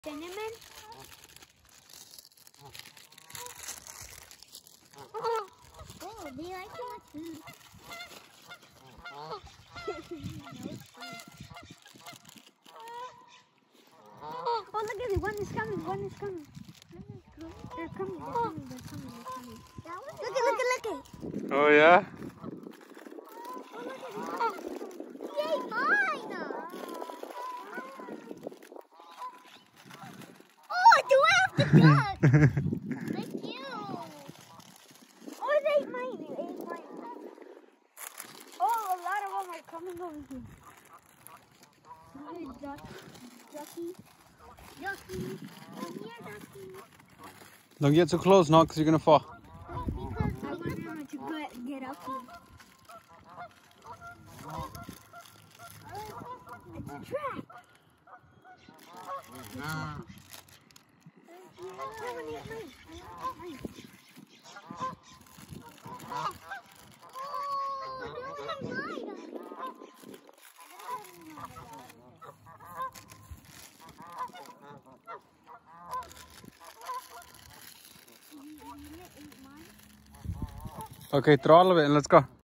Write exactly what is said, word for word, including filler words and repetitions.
Cinnamon. Oh, they like too much food. Oh, look at it. One is coming. One is coming. They're coming. They're coming. They're coming. They're coming. Look at, look at, look at. Oh, yeah? Oh, look at it. Oh. Yay, mine! Oh, do I have to duck? Thank you. Oh, it ate mine. It ate mine. Oh, a lot of them are coming over here. Here's Ducky. Ducky. Ducky. Come here, Ducky. Don't get too close now because you're going to fall. Because I want him to get, get up here. It's a trap. Okay, throw all of it and let's go.